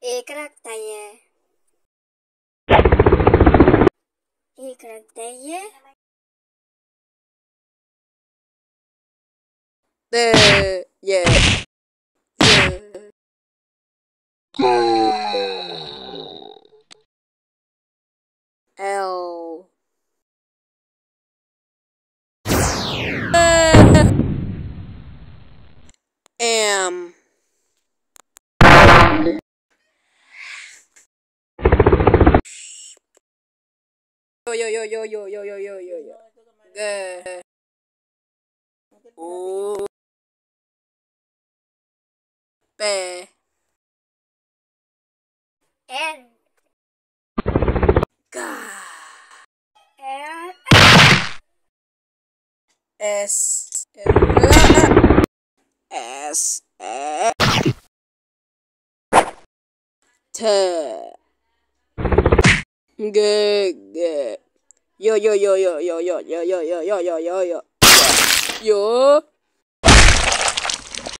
E karakternya. E karakternya. Yeah. L. M. Yo. U. P. N. K. L. S. S. T. G. Yo.